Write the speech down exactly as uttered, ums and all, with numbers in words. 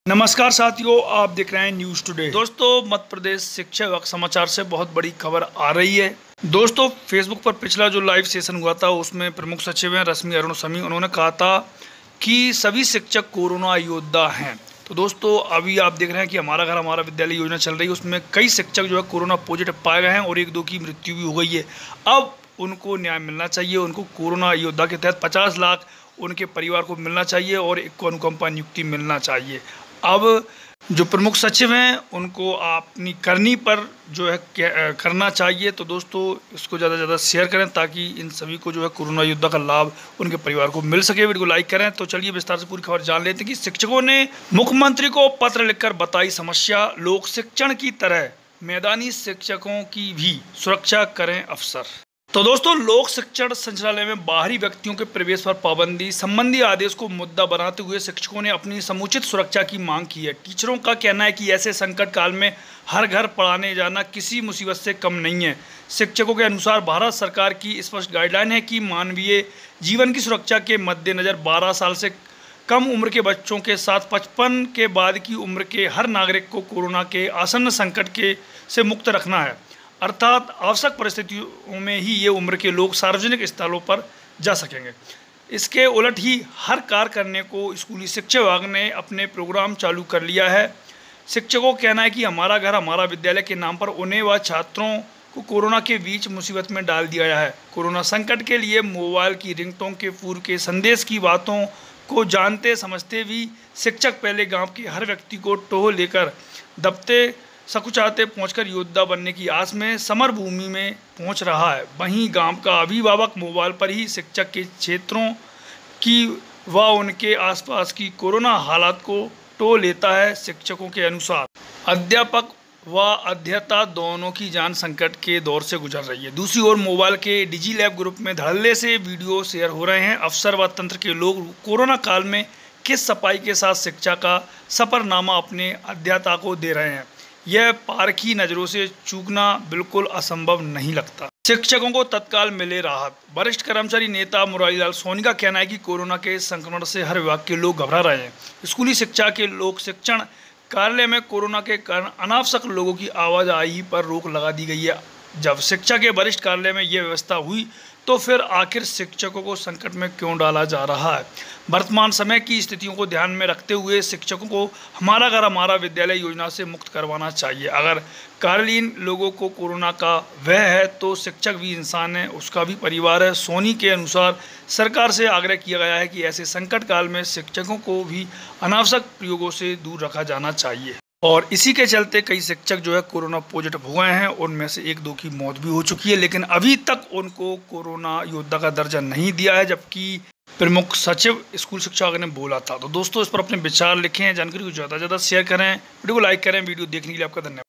नमस्कार साथियों, आप देख रहे हैं न्यूज़ टुडे। दोस्तों, मध्य प्रदेश शिक्षा विभाग समाचार से बहुत बड़ी खबर आ रही है। दोस्तों, फेसबुक पर पिछला जो लाइव सेशन हुआ था उसमें प्रमुख सचिव हैं रश्मि अरुण समी, उन्होंने कहा था कि सभी शिक्षक कोरोना योद्धा हैं। तो दोस्तों, अभी आप देख रहे हैं कि हमारा घर हमारा विद्यालय योजना चल रही है, उसमें कई शिक्षक जो है कोरोना पॉजिटिव पाए गए हैं और एक दो की मृत्यु भी हो गई है। अब उनको न्याय मिलना चाहिए, उनको कोरोना योद्धा के तहत पचास लाख उनके परिवार को मिलना चाहिए और एक को अनुकंपा नियुक्ति मिलना चाहिए। अब जो प्रमुख सचिव हैं उनको अपनी करनी पर जो है करना चाहिए। तो दोस्तों, इसको ज़्यादा से ज़्यादा शेयर करें ताकि इन सभी को जो है कोरोना योद्धा का लाभ उनके परिवार को मिल सके। वीडियो को लाइक करें। तो चलिए विस्तार से पूरी खबर जान लेते हैं कि शिक्षकों ने मुख्यमंत्री को पत्र लिखकर बताई समस्या। लोक शिक्षण की तरह मैदानी शिक्षकों की भी सुरक्षा करें अफसर। तो दोस्तों, लोक शिक्षण संचालय में बाहरी व्यक्तियों के प्रवेश पर पाबंदी संबंधी आदेश को मुद्दा बनाते हुए शिक्षकों ने अपनी समुचित सुरक्षा की मांग की है। टीचरों का कहना है कि ऐसे संकट काल में हर घर पढ़ाने जाना किसी मुसीबत से कम नहीं है। शिक्षकों के अनुसार भारत सरकार की स्पष्ट गाइडलाइन है कि मानवीय जीवन की सुरक्षा के मद्देनजर बारह साल से कम उम्र के बच्चों के साथ पचपन के बाद की उम्र के हर नागरिक को कोरोना के आसन्न संकट के से मुक्त रखना है, अर्थात आवश्यक परिस्थितियों में ही ये उम्र के लोग सार्वजनिक स्थलों पर जा सकेंगे। इसके उलट ही हर कार्य करने को स्कूली शिक्षा विभाग ने अपने प्रोग्राम चालू कर लिया है। शिक्षकों का कहना है कि हमारा घर हमारा विद्यालय के नाम पर उन्हें व छात्रों को कोरोना के बीच मुसीबत में डाल दिया गया है। कोरोना संकट के लिए मोबाइल की रिंगटोन के पूर्व के संदेश की बातों को जानते समझते भी शिक्षक पहले गाँव के हर व्यक्ति को टोह लेकर दबते सकुचाते पहुंचकर योद्धा बनने की आस में समर भूमि में पहुंच रहा है। वहीं गांव का अभिभावक मोबाइल पर ही शिक्षक के क्षेत्रों की व उनके आसपास की कोरोना हालात को टो लेता है। शिक्षकों के अनुसार अध्यापक व अध्येता दोनों की जान संकट के दौर से गुजर रही है। दूसरी ओर मोबाइल के डिजी लैब ग्रुप में धड़ल्ले से वीडियो शेयर हो रहे हैं। अफसर व तंत्र के लोग कोरोना काल में किस सफाई के साथ शिक्षा का सफरनामा अपने अध्येता को दे रहे हैं, यह पारखी नज़रों से चूकना बिल्कुल असंभव नहीं लगता। शिक्षकों को तत्काल मिले राहत। वरिष्ठ कर्मचारी नेता मुरारीलाल सोनी का कहना है कि कोरोना के संक्रमण से हर विभाग के लोग घबरा रहे हैं। स्कूली शिक्षा के लोक शिक्षण कार्यालय में कोरोना के कारण अनावश्यक लोगों की आवाजाही पर रोक लगा दी गई है। जब शिक्षा के वरिष्ठ कार्यालय में यह व्यवस्था हुई तो फिर आखिर शिक्षकों को संकट में क्यों डाला जा रहा है। वर्तमान समय की स्थितियों को ध्यान में रखते हुए शिक्षकों को हमारा घर हमारा विद्यालय योजना से मुक्त करवाना चाहिए। अगर कार्यालयीन लोगों को कोरोना का वह है तो शिक्षक भी इंसान है, उसका भी परिवार है। सोनी के अनुसार सरकार से आग्रह किया गया है कि ऐसे संकट काल में शिक्षकों को भी अनावश्यक प्रयोगों से दूर रखा जाना चाहिए। और इसी के चलते कई शिक्षक जो है कोरोना पॉजिटिव हो गए हैं, उनमें से एक दो की मौत भी हो चुकी है, लेकिन अभी तक उनको कोरोना योद्धा का दर्जा नहीं दिया है, जबकि प्रमुख सचिव स्कूल शिक्षा विभाग ने बोला था। तो दोस्तों, इस पर अपने विचार लिखें। जानकारी को ज़्यादा से ज़्यादा शेयर करें, वीडियो को लाइक करें। वीडियो देखने के लिए आपका धन्यवाद।